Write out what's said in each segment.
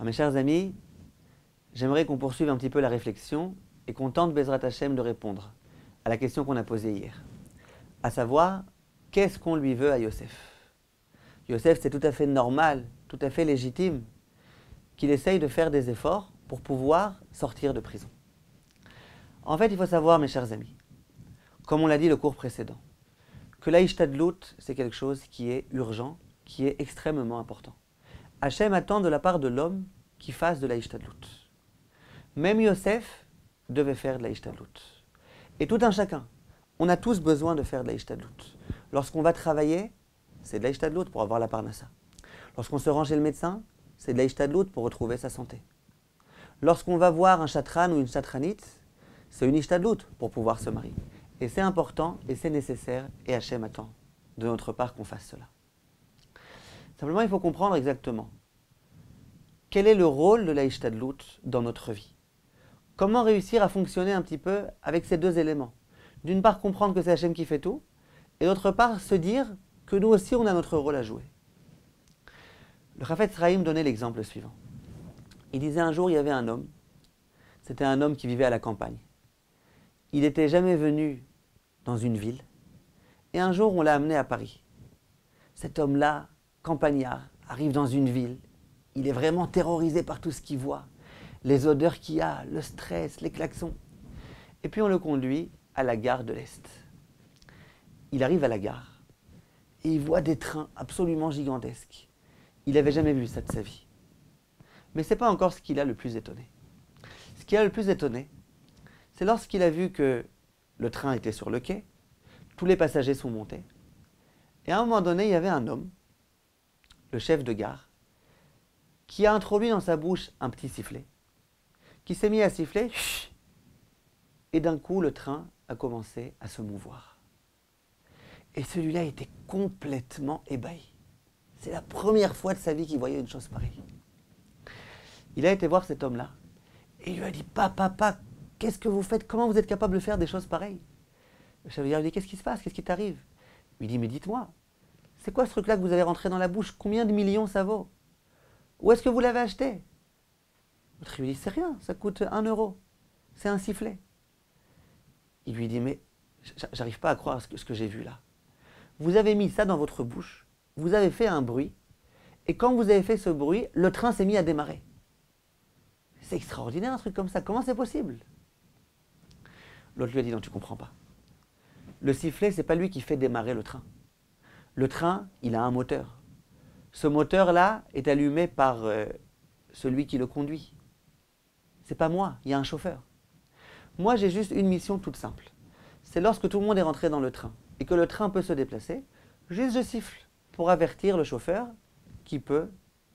Alors mes chers amis, j'aimerais qu'on poursuive un petit peu la réflexion et qu'on tente Bezrat Hashem de répondre à la question qu'on a posée hier. À savoir, qu'est-ce qu'on lui veut à Yosef? Yosef, c'est tout à fait normal, tout à fait légitime qu'il essaye de faire des efforts pour pouvoir sortir de prison. En fait, il faut savoir, mes chers amis, comme on l'a dit le cours précédent, que l'Aïshtadlout, c'est quelque chose qui est urgent, qui est extrêmement important. Hachem attend de la part de l'homme qu'il fasse de l'Aïshtadlout. Même Yosef devait faire de l'Aïshtadlout. Et tout un chacun, on a tous besoin de faire de l'Aïshtadlout. Lorsqu'on va travailler, c'est de l'Aïshtadlout pour avoir la parnassa. Lorsqu'on se rend chez le médecin, c'est de l'Aïshtadlout pour retrouver sa santé. Lorsqu'on va voir un chatran ou une chatranite, c'est une Ishtadlout pour pouvoir se marier. Et c'est important, et c'est nécessaire, et Hachem attend de notre part qu'on fasse cela. Simplement, il faut comprendre exactement quel est le rôle de l'Aïshtadlout dans notre vie. Comment réussir à fonctionner un petit peu avec ces deux éléments. D'une part, comprendre que c'est Hachem qui fait tout, et d'autre part, se dire que nous aussi, on a notre rôle à jouer. Le Chafetz Chaim donnait l'exemple suivant. Il disait un jour, il y avait un homme, c'était un homme qui vivait à la campagne. Il n'était jamais venu dans une ville, et un jour, on l'a amené à Paris. Cet homme-là, campagnard, arrive dans une ville, il est vraiment terrorisé par tout ce qu'il voit, les odeurs qu'il y a, le stress, les klaxons. Et puis on le conduit à la gare de l'Est. Il arrive à la gare, et il voit des trains absolument gigantesques. Il n'avait jamais vu ça de sa vie. Mais ce n'est pas encore ce qui l'a le plus étonné. Ce qui l'a le plus étonné, c'est lorsqu'il a vu que le train était sur le quai, tous les passagers sont montés, et à un moment donné, il y avait un homme, le chef de gare, qui a introduit dans sa bouche un petit sifflet, qui s'est mis à siffler, et d'un coup, le train a commencé à se mouvoir. Et celui-là était complètement ébahi. C'est la première fois de sa vie qu'il voyait une chose pareille. Il a été voir cet homme-là, et il lui a dit, papa, qu'est-ce que vous faites? Comment vous êtes capable de faire des choses pareilles? Le chef de gare lui dit, qu'est-ce qui se passe? Qu'est-ce qui t'arrive? Il lui dit, mais dites-moi, c'est quoi ce truc-là que vous avez rentré dans la bouche? Combien de millions ça vaut? Où est-ce que vous l'avez acheté? L'autre lui dit, c'est rien, ça coûte 1 euro. C'est un sifflet. Il lui dit, mais j'arrive pas à croire ce que j'ai vu là. Vous avez mis ça dans votre bouche, vous avez fait un bruit, et quand vous avez fait ce bruit, le train s'est mis à démarrer. C'est extraordinaire un truc comme ça, comment c'est possible? L'autre lui a dit, non, tu comprends pas. Le sifflet, c'est pas lui qui fait démarrer le train. Le train, il a un moteur. Ce moteur-là est allumé par celui qui le conduit. C'est pas moi, il y a un chauffeur. Moi, j'ai juste une mission toute simple. C'est lorsque tout le monde est rentré dans le train et que le train peut se déplacer, juste je siffle pour avertir le chauffeur qui peut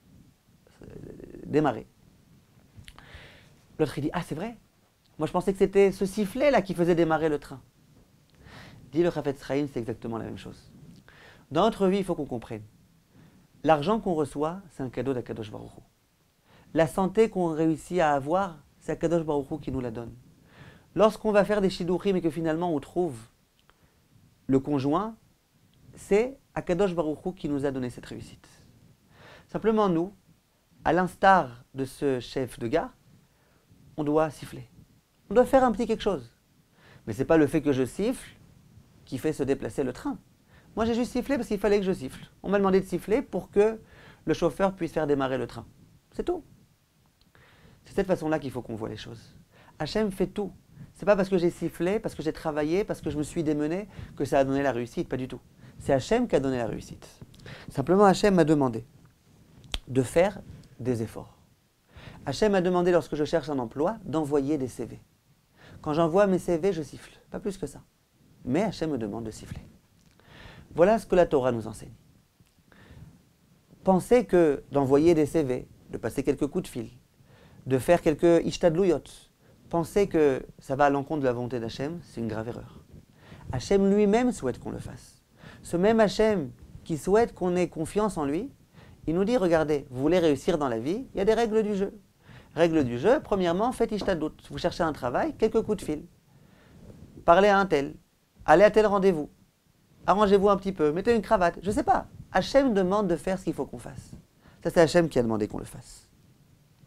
démarrer. L'autre, il dit, ah, c'est vrai? Moi, je pensais que c'était ce sifflet-là qui faisait démarrer le train. Dit le Chafetz Chaim, c'est exactement la même chose. Dans notre vie, il faut qu'on comprenne. L'argent qu'on reçoit, c'est un cadeau d'Akadosh Baruch Hu. La santé qu'on réussit à avoir, c'est Akadosh Baruch Hu qui nous la donne. Lorsqu'on va faire des shidurim et que finalement on trouve le conjoint, c'est Akadosh Baruch Hu qui nous a donné cette réussite. Simplement nous, à l'instar de ce chef de gare, on doit siffler. On doit faire un petit quelque chose. Mais ce n'est pas le fait que je siffle qui fait se déplacer le train. Moi j'ai juste sifflé parce qu'il fallait que je siffle. On m'a demandé de siffler pour que le chauffeur puisse faire démarrer le train. C'est tout. C'est de cette façon-là qu'il faut qu'on voit les choses. Hachem fait tout. Ce n'est pas parce que j'ai sifflé, parce que j'ai travaillé, parce que je me suis démené que ça a donné la réussite. Pas du tout. C'est Hachem qui a donné la réussite. Simplement Hachem m'a demandé de faire des efforts. Hachem m'a demandé lorsque je cherche un emploi d'envoyer des CV. Quand j'envoie mes CV, je siffle. Pas plus que ça. Mais Hachem me demande de siffler. Voilà ce que la Torah nous enseigne. Pensez que d'envoyer des CV, de passer quelques coups de fil, de faire quelques ishtadlouyot, pensez que ça va à l'encontre de la volonté d'Hachem, c'est une grave erreur. Hachem lui-même souhaite qu'on le fasse. Ce même Hachem qui souhaite qu'on ait confiance en lui, il nous dit, regardez, vous voulez réussir dans la vie, il y a des règles du jeu. Règles du jeu, premièrement, faites ishtadlout. Vous cherchez un travail, quelques coups de fil. Parlez à un tel, allez à tel rendez-vous. Arrangez-vous un petit peu, mettez une cravate, je ne sais pas. Hachem demande de faire ce qu'il faut qu'on fasse. Ça, c'est Hachem qui a demandé qu'on le fasse.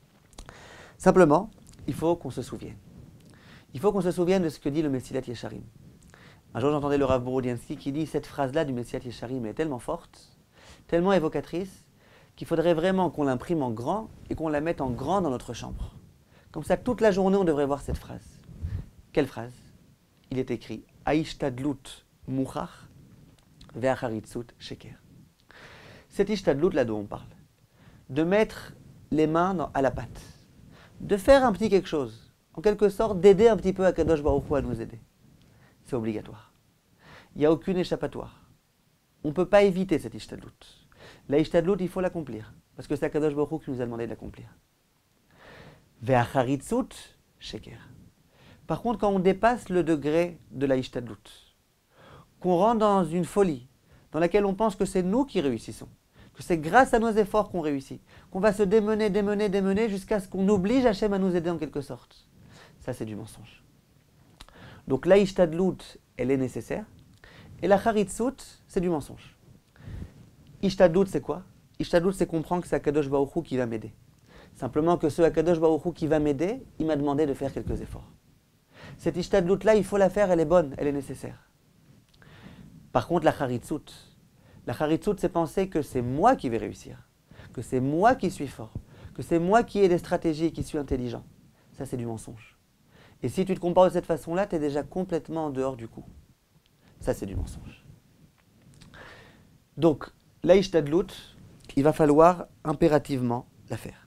Simplement, il faut qu'on se souvienne. Il faut qu'on se souvienne de ce que dit le Messilat Yesharim. Un jour, j'entendais le Rav Borodyansky qui dit cette phrase-là du Messilat Yesharim est tellement forte, tellement évocatrice, qu'il faudrait vraiment qu'on l'imprime en grand et qu'on la mette en grand dans notre chambre. Comme ça, toute la journée, on devrait voir cette phrase. Quelle phrase? Il est écrit Aishtadlut muchach ve'acharitzut sheker. Cette ishtadlut là dont on parle, de mettre les mains à la pâte, de faire un petit quelque chose, en quelque sorte d'aider un petit peu Akadosh Baruch Hu à nous aider. C'est obligatoire. Il n'y a aucune échappatoire. On ne peut pas éviter cette ishtadlut. La ishtadlut, il faut l'accomplir, parce que c'est Akadosh Baruch Hu qui nous a demandé de l'accomplir. Ve'acharitzut sheker. Par contre, quand on dépasse le degré de la ishtadlut, qu'on rentre dans une folie, dans laquelle on pense que c'est nous qui réussissons, que c'est grâce à nos efforts qu'on réussit, qu'on va se démener jusqu'à ce qu'on oblige Hachem à nous aider en quelque sorte. Ça, c'est du mensonge. Donc la ishtadlut, elle est nécessaire, et la charitzut, c'est du mensonge. Ishtadlut, c'est quoi? Ishtadlut, c'est comprendre que c'est Akadosh Baruch Hu qui va m'aider. Simplement que ce Akadosh Baruch Hu qui va m'aider, il m'a demandé de faire quelques efforts. Cette ishtadlut-là, il faut la faire, elle est bonne, elle est nécessaire. Par contre, la charitzut, c'est penser que c'est moi qui vais réussir, que c'est moi qui suis fort, que c'est moi qui ai des stratégies et qui suis intelligent. Ça, c'est du mensonge. Et si tu te comportes de cette façon-là, tu es déjà complètement en dehors du coup. Ça, c'est du mensonge. Donc, la ishtadlut, il va falloir impérativement la faire.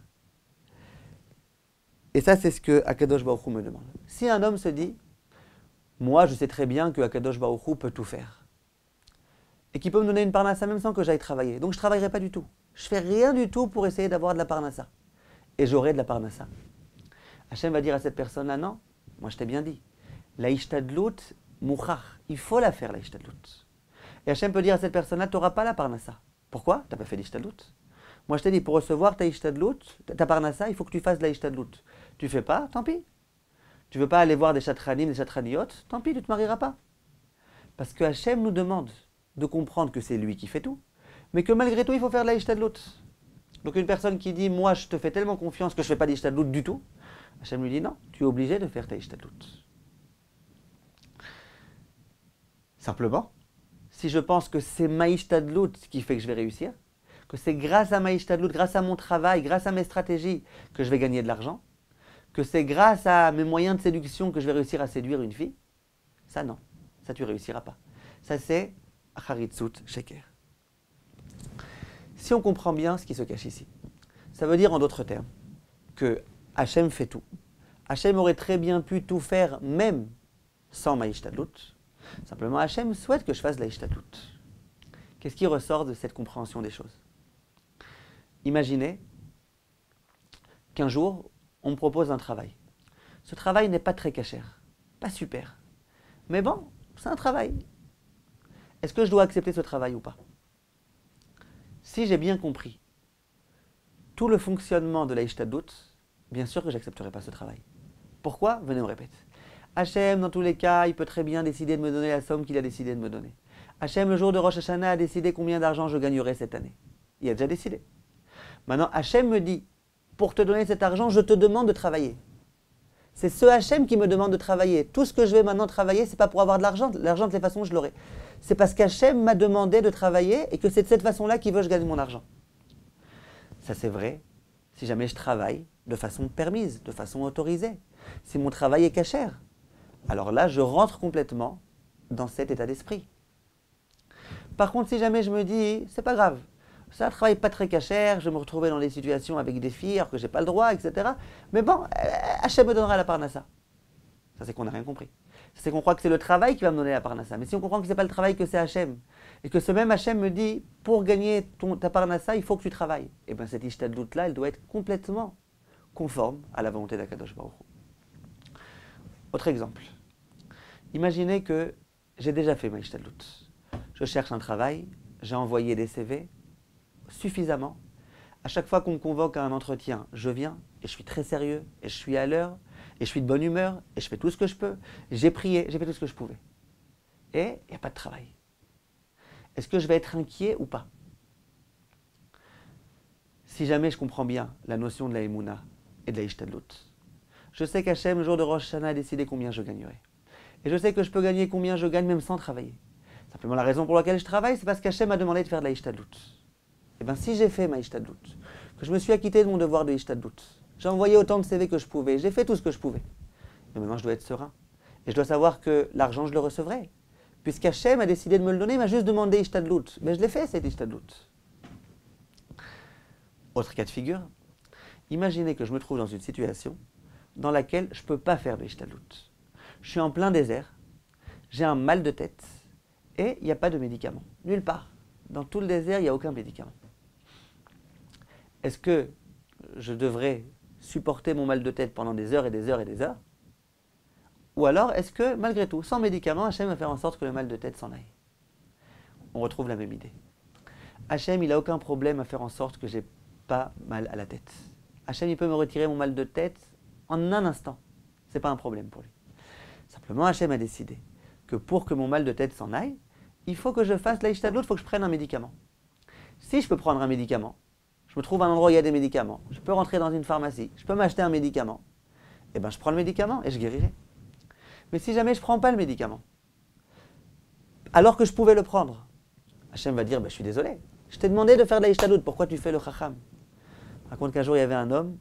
Et ça, c'est ce que Akadosh Baruch Hu me demande. Si un homme se dit, moi, je sais très bien que Akadosh Baruch Hu peut tout faire, et qu'il peut me donner une parnassa même sans que j'aille travailler, donc je ne travaillerai pas du tout. Je ne fais rien du tout pour essayer d'avoir de la parnassa. Et j'aurai de la parnassa. Hachem va dire à cette personne-là, non, moi je t'ai bien dit, la ishtadlut muchach, il faut la faire la ishtadlut. Et Hachem peut dire à cette personne-là, tu n'auras pas la parnassa. Pourquoi? Tu n'as pas fait l'ishtadlut. Moi je t'ai dit, pour recevoir ta ishtadlut, ta parnassa, il faut que tu fasses de la ishtadlut. Tu ne fais pas, tant pis. Tu ne veux pas aller voir des chatranim, des chatraniyot, tant pis, tu ne te marieras pas. Parce que Hachem nous demande de comprendre que c'est lui qui fait tout, mais que malgré tout, il faut faire de la ishtadlut. Donc une personne qui dit, moi je te fais tellement confiance que je ne fais pas d'ishtadlut du tout, Hachem lui dit, non, tu es obligé de faire ta ishtadlut. Simplement, si je pense que c'est ma ishtadlut qui fait que je vais réussir, que c'est grâce à ma ishtadlut, grâce à mon travail, grâce à mes stratégies que je vais gagner de l'argent, que c'est grâce à mes moyens de séduction que je vais réussir à séduire une fille, ça non, ça tu réussiras pas. Ça c'est Acharitzut Sheker. Si on comprend bien ce qui se cache ici, ça veut dire en d'autres termes que Hachem fait tout. Hachem aurait très bien pu tout faire même sans ma ishtadlut. Simplement Hachem souhaite que je fasse de la ishtadlut. Qu'est-ce qui ressort de cette compréhension des choses? Imaginez qu'un jour, on me propose un travail. Ce travail n'est pas très cachère, pas super. Mais bon, c'est un travail. Est-ce que je dois accepter ce travail ou pas? Si j'ai bien compris tout le fonctionnement de la ishtadlut, bien sûr que je n'accepterai pas ce travail. Pourquoi? Venez, on répète. Hachem, dans tous les cas, il peut très bien décider de me donner la somme qu'il a décidé de me donner. Hachem, le jour de Rosh Hashanah, a décidé combien d'argent je gagnerai cette année. Il a déjà décidé. Maintenant, Hachem me dit, pour te donner cet argent, je te demande de travailler. C'est ce Hachem qui me demande de travailler. Tout ce que je vais maintenant travailler, ce n'est pas pour avoir de l'argent. L'argent, de toute façon, je l'aurai. C'est parce qu'Hachem m'a demandé de travailler et que c'est de cette façon-là qu'il veut que je gagne mon argent. Ça, c'est vrai si jamais je travaille de façon permise, de façon autorisée. Si mon travail est cachère, alors là, je rentre complètement dans cet état d'esprit. Par contre, si jamais je me dis, c'est pas grave, c'est un travail pas très cachère, je vais me retrouver dans des situations avec des filles alors que j'ai pas le droit, etc. Mais bon, Hachem me donnera la parnassa. Ça, c'est qu'on n'a rien compris. C'est qu'on croit que c'est le travail qui va me donner la parnassa. Mais si on comprend que ce n'est pas le travail, que c'est Hachem, et que ce même Hachem me dit, pour gagner ta parnassa, il faut que tu travailles, et bien cette ishtadlut-là, elle doit être complètement conforme à la volonté d'Akadosh Baruch Hu. Autre exemple. Imaginez que j'ai déjà fait ma ishtadlut. Je cherche un travail, j'ai envoyé des CV suffisamment. À chaque fois qu'on me convoque à un entretien, je viens, et je suis très sérieux, et je suis à l'heure, et je suis de bonne humeur, et je fais tout ce que je peux. J'ai prié, j'ai fait tout ce que je pouvais. Et il n'y a pas de travail. Est-ce que je vais être inquiet ou pas? Si jamais je comprends bien la notion de la Emouna, et de la Ishtadlut. Je sais qu'Hachem, le jour de Rosh Hashanah, a décidé combien je gagnerai. Et je sais que je peux gagner combien je gagne même sans travailler. Simplement, la raison pour laquelle je travaille, c'est parce qu'Hachem m'a demandé de faire de la Ishtadlut. Et bien, si j'ai fait ma Ishtadlut, que je me suis acquitté de mon devoir de Ishtadlut, j'ai envoyé autant de CV que je pouvais, j'ai fait tout ce que je pouvais. Mais maintenant, je dois être serein. Et je dois savoir que l'argent, je le recevrai. Puisqu'Hachem a décidé de me le donner, il m'a juste demandé Ishtadlut. Mais je l'ai fait, cette Ishtadlut. Autre cas de figure, imaginez que je me trouve dans une situation dans laquelle je ne peux pas faire de Ishtadlut. Je suis en plein désert, j'ai un mal de tête et il n'y a pas de médicament. Nulle part. Dans tout le désert, il n'y a aucun médicament. Est-ce que je devrais supporter mon mal de tête pendant des heures et des heures et des heures? Ou alors, est-ce que, malgré tout, sans médicament, Hachem va faire en sorte que le mal de tête s'en aille? On retrouve la même idée. Hachem, il n'a aucun problème à faire en sorte que je n'ai pas mal à la tête. Hachem, il peut me retirer mon mal de tête en un instant. Ce n'est pas un problème pour lui. Simplement, Hachem a décidé que pour que mon mal de tête s'en aille, il faut que je fasse la Ishtadlut, il faut que je prenne un médicament. Si je peux prendre un médicament, je me trouve à un endroit où il y a des médicaments, je peux rentrer dans une pharmacie, je peux m'acheter un médicament, et bien je prends le médicament et je guérirai. Mais si jamais je ne prends pas le médicament, alors que je pouvais le prendre, Hachem va dire, je suis désolé, je t'ai demandé de faire de la Ishtadlut, pourquoi tu fais le Chacham? Je raconte qu'un jour il y avait un homme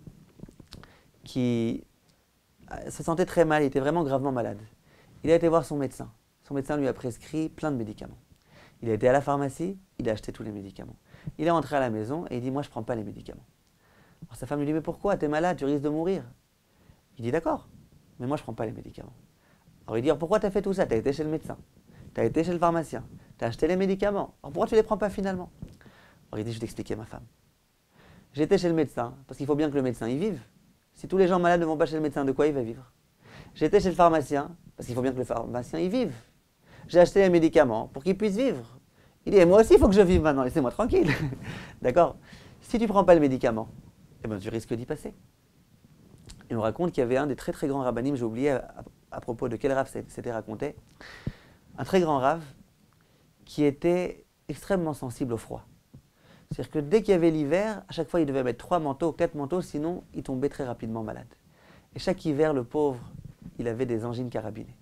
qui se sentait très mal, il était vraiment gravement malade. Il a été voir son médecin. Son médecin lui a prescrit plein de médicaments. Il a été à la pharmacie, il a acheté tous les médicaments. Il est rentré à la maison et il dit, moi je ne prends pas les médicaments. Alors sa femme lui dit, mais pourquoi? Tu es malade, tu risques de mourir. Il dit, d'accord, mais moi je ne prends pas les médicaments. Alors il dit, pourquoi tu as fait tout ça? Tu as été chez le médecin, tu as été chez le pharmacien, tu as acheté les médicaments. Alors pourquoi tu ne les prends pas finalement? Alors il dit, je vais t'expliquer ma femme. J'étais chez le médecin, parce qu'il faut bien que le médecin y vive. Si tous les gens malades ne vont pas chez le médecin, de quoi il va vivre? J'étais chez le pharmacien, parce qu'il faut bien que le pharmacien y vive. J'ai acheté les médicaments pour qu'il puisse vivre. Il dit, et moi aussi, il faut que je vive maintenant, laissez-moi tranquille. D'accord? Si tu ne prends pas le médicament, eh ben, tu risques d'y passer. Et on raconte qu'il y avait un des très très grands rabbinim, j'ai oublié à propos de quel rave c'était raconté, un très grand rave qui était extrêmement sensible au froid. C'est-à-dire que dès qu'il y avait l'hiver, à chaque fois il devait mettre 3 manteaux, 4 manteaux, sinon il tombait très rapidement malade. Et chaque hiver, le pauvre, il avait des angines carabinées.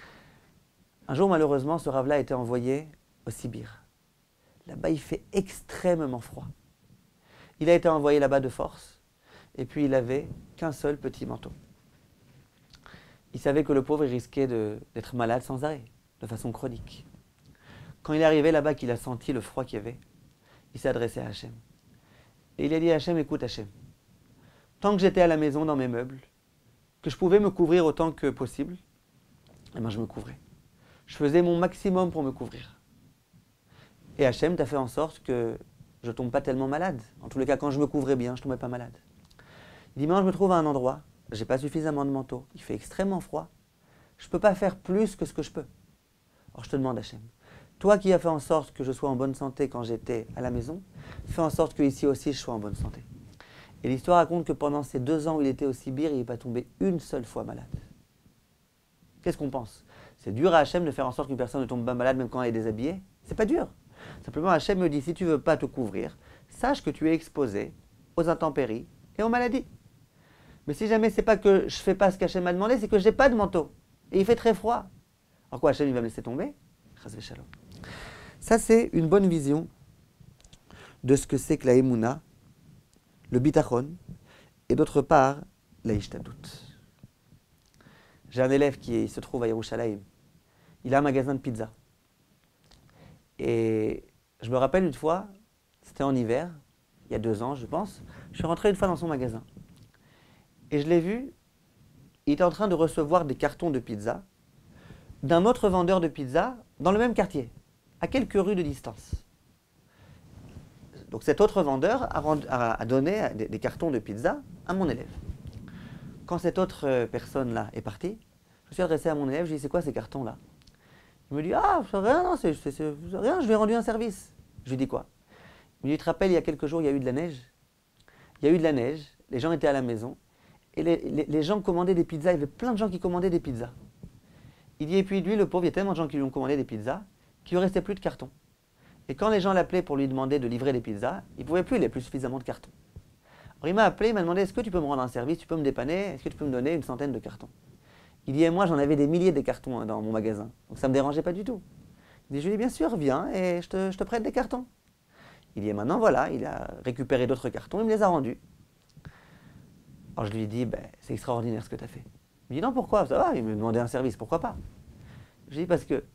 Un jour, malheureusement, ce rave-là a été envoyé au Sibir. Là-bas, il fait extrêmement froid. Il a été envoyé là-bas de force, et puis il n'avait qu'un seul petit manteau. Il savait que le pauvre il risquait d'être malade sans arrêt, de façon chronique. Quand il est arrivé là-bas, qu'il a senti le froid qu'il y avait, il s'est adressé à Hachem. Et il a dit à Hachem, écoute Hachem, tant que j'étais à la maison dans mes meubles, que je pouvais me couvrir autant que possible, eh ben je me couvrais. Je faisais mon maximum pour me couvrir. Et Hachem t'a fait en sorte que je ne tombe pas tellement malade. En tous les cas, quand je me couvrais bien, je ne tombais pas malade. Il dit, maintenant je me trouve à un endroit, je n'ai pas suffisamment de manteau, il fait extrêmement froid, je ne peux pas faire plus que ce que je peux. Alors je te demande Hachem, toi qui as fait en sorte que je sois en bonne santé quand j'étais à la maison, fais en sorte qu'ici aussi je sois en bonne santé. Et l'histoire raconte que pendant ces 2 ans où il était au Sibir, il n'est pas tombé une seule fois malade. Qu'est-ce qu'on pense? C'est dur à Hachem de faire en sorte qu'une personne ne tombe pas malade même quand elle est déshabillée? C'est pas dur. Simplement Hachem me dit, si tu ne veux pas te couvrir, sache que tu es exposé aux intempéries et aux maladies. Mais si jamais c'est pas que je ne fais pas ce qu'Hachem m'a demandé, c'est que je n'ai pas de manteau. Et il fait très froid. Alors quoi, Hachem il va me laisser tomber? Ça c'est une bonne vision de ce que c'est que la Emouna, le bitachon, et d'autre part, la Ishtadlut. J'ai un élève qui se trouve à Yerushalayim. Il a un magasin de pizza. Et je me rappelle une fois, c'était en hiver, il y a 2 ans je pense, je suis rentré une fois dans son magasin. Et je l'ai vu, il était en train de recevoir des cartons de pizza d'un autre vendeur de pizza dans le même quartier, à quelques rues de distance. Donc cet autre vendeur a donné des cartons de pizza à mon élève. Quand cette autre personne-là est partie, je me suis adressé à mon élève, je lui ai dit, c'est quoi ces cartons-là? Il me dit, ah, rien, non, c'est rien, je lui ai rendu un service. Je lui ai dit quoi? Il me dit, tu te rappelles, il y a quelques jours, il y a eu de la neige. Il y a eu de la neige, les gens étaient à la maison, et les gens commandaient des pizzas, il y avait plein de gens qui commandaient des pizzas. Il dit, et puis lui, le pauvre, il y a tellement de gens qui lui ont commandé des pizzas, qu'il ne lui restait plus de cartons. Et quand les gens l'appelaient pour lui demander de livrer des pizzas, il ne pouvait plus, il n'avait plus suffisamment de cartons. Alors il m'a appelé, il m'a demandé, est-ce que tu peux me rendre un service, tu peux me dépanner, est-ce que tu peux me donner une centaine de cartons? Il dit, et moi j'en avais des milliers de cartons dans mon magasin, donc ça ne me dérangeait pas du tout. Il dit, je lui dis, bien sûr, viens et je te prête des cartons. Il dit, et maintenant voilà, il a récupéré d'autres cartons, il me les a rendus. Alors je lui ai dit, ben, c'est extraordinaire ce que tu as fait. Il me dit, non, pourquoi? Ça va, il me demandait un service, pourquoi pas? Je lui ai dit, parce que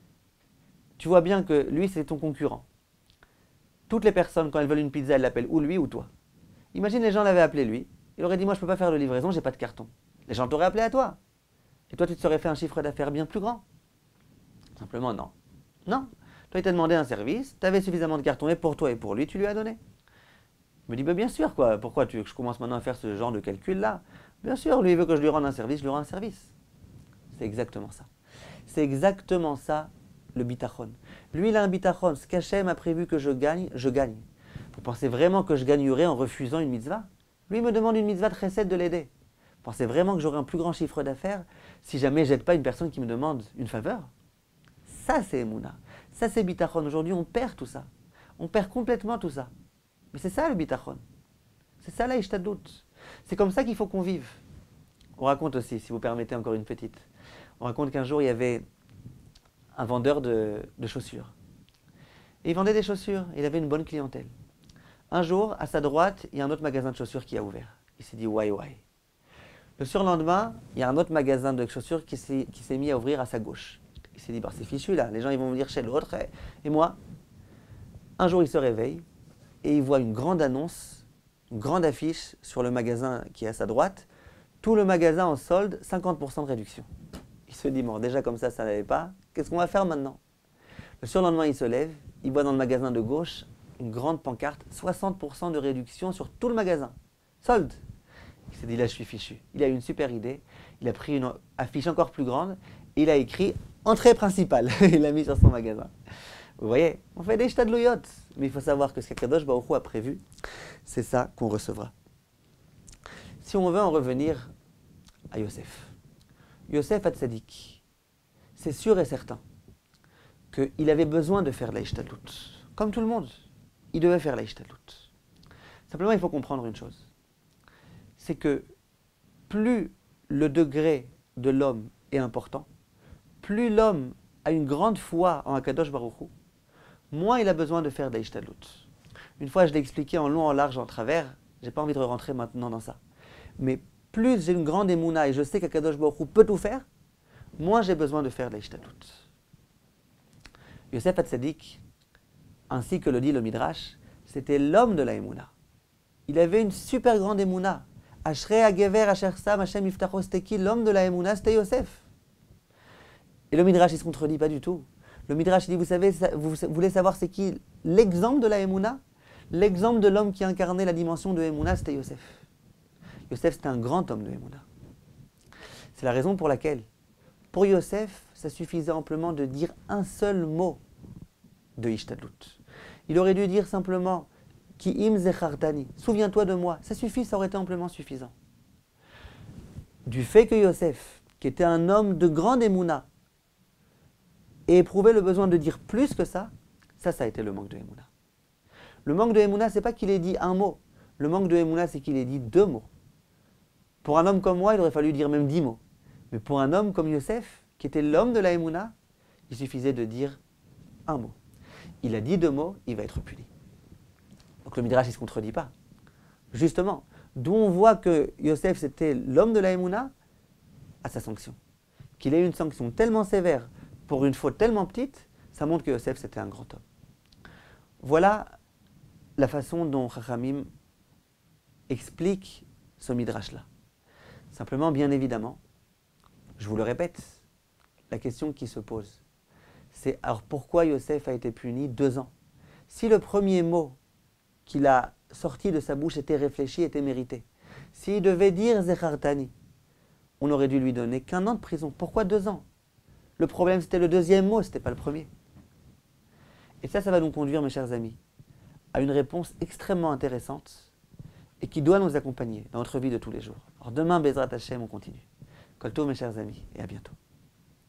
tu vois bien que lui, c'est ton concurrent. Toutes les personnes, quand elles veulent une pizza, elles l'appellent ou lui ou toi. Imagine les gens l'avaient appelé lui. Il aurait dit, moi je ne peux pas faire de livraison, j'ai pas de carton. Les gens t'auraient appelé à toi. Et toi, tu te serais fait un chiffre d'affaires bien plus grand. Simplement, non. Non. Toi, il t'a demandé un service, tu avais suffisamment de cartons et pour toi et pour lui, tu lui as donné. Il me dit, bah, bien sûr, quoi. Pourquoi tu veux que je commence maintenant à faire ce genre de calcul-là? Bien sûr, lui, il veut que je lui rende un service, je lui rends un service. C'est exactement ça. C'est exactement ça, le bitachon. Lui, il a un bitachon. Ce qu'Hachem a prévu que je gagne, je gagne. Vous pensez vraiment que je gagnerais en refusant une mitzvah? Lui, il me demande une mitzvah de chesed de l'aider. Vous pensez vraiment que j'aurai un plus grand chiffre d'affaires si jamais j'aide pas une personne qui me demande une faveur? Ça, c'est Emouna. Ça, c'est bitachon. Aujourd'hui, on perd tout ça. On perd complètement tout ça. Mais c'est ça le bitachon. C'est ça la ishtadlout. C'est comme ça qu'il faut qu'on vive. On raconte aussi, si vous permettez encore une petite. On raconte qu'un jour, il y avait un vendeur de chaussures. Et il vendait des chaussures. Il avait une bonne clientèle. Un jour, à sa droite, il y a un autre magasin de chaussures qui a ouvert. Il s'est dit, why. Le surlendemain, il y a un autre magasin de chaussures qui s'est mis à ouvrir à sa gauche. Il s'est dit, bah, c'est fichu là, les gens ils vont venir chez l'autre. Et moi, un jour, il se réveille et il voit une grande annonce, une grande affiche sur le magasin qui est à sa droite. Tout le magasin en solde, 50% de réduction. Il se dit, bon, déjà comme ça n'allait pas. Qu'est-ce qu'on va faire maintenant? Le surlendemain, il se lève, il voit dans le magasin de gauche une grande pancarte, 60% de réduction sur tout le magasin. Solde. Il s'est dit, là, je suis fichu. Il a eu une super idée. Il a pris une affiche encore plus grande et il a écrit entrée principale. Il l'a mis sur son magasin. Vous voyez, on fait des shtadlouyot. Mais il faut savoir que ce qu'Akadosh Baruch Hu a prévu, c'est ça qu'on recevra. Si on veut en revenir à Yosef. Yosef Hatzadik, c'est sûr et certain qu'il avait besoin de faire la ishtadlout. Comme tout le monde, il devait faire la ishtadlout. Simplement, il faut comprendre une chose. C'est que plus le degré de l'homme est important, plus l'homme a une grande foi en Akadosh Baruch Hu, moins il a besoin de faire de la ishtadlout. Une fois, je l'ai expliqué en long, en large, en travers, je n'ai pas envie de rentrer maintenant dans ça. Mais plus j'ai une grande émouna et je sais qu'Akadosh Baruch Hu peut tout faire, moins j'ai besoin de faire de la ishtadlout. Yosef Hatzadik, ainsi que le dit le Midrash, c'était l'homme de la émouna. Il avait une super grande émouna. Ashrei Hagever Asher Sam Hashem Yiftacho, c'était qui? L'homme de la émouna, c'était Yosef. Et le Midrash, il ne se contredit pas du tout. Le Midrash, il dit, vous savez, vous voulez savoir c'est qui l'exemple de la émouna? L'exemple de l'homme qui incarnait la dimension de émouna, c'était Yosef. Yosef, c'était un grand homme de émouna. C'est la raison pour laquelle, pour Yosef, ça suffisait amplement de dire un seul mot de Ishtadlout. Il aurait dû dire simplement Ki im zechartani, souviens-toi de moi. Ça suffit, ça aurait été amplement suffisant. Du fait que Yosef, qui était un homme de grande émouna, ait éprouvé le besoin de dire plus que ça a été le manque de émouna. Le manque de émouna, c'est pas qu'il ait dit un mot. Le manque de émouna, c'est qu'il ait dit 2 mots. Pour un homme comme moi, il aurait fallu dire même 10 mots. Mais pour un homme comme Yosef, qui était l'homme de la émouna, il suffisait de dire un mot. Il a dit 2 mots, il va être puni. Donc le Midrash, il ne se contredit pas. Justement, d'où on voit que Yosef, c'était l'homme de la émouna, à sa sanction. Qu'il ait eu une sanction tellement sévère pour une faute tellement petite, ça montre que Yosef, c'était un grand homme. Voilà la façon dont Chachamim explique ce Midrash-là. Simplement, bien évidemment, je vous le répète, la question qui se pose, c'est alors pourquoi Yosef a été puni 2 ans? Si le premier mot qu'il a sorti de sa bouche était réfléchi, était mérité, s'il devait dire Zechartani, on aurait dû lui donner qu'1 an de prison. Pourquoi 2 ans? Le problème, c'était le 2e mot, ce n'était pas le premier. Et ça va nous conduire, mes chers amis, à une réponse extrêmement intéressante et qui doit nous accompagner dans notre vie de tous les jours. Alors demain, Bezrat Hashem, on continue. Kol tov, mes chers amis, et à bientôt.